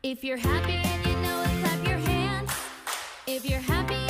If you're happy and you know it, clap your hands. If you're happy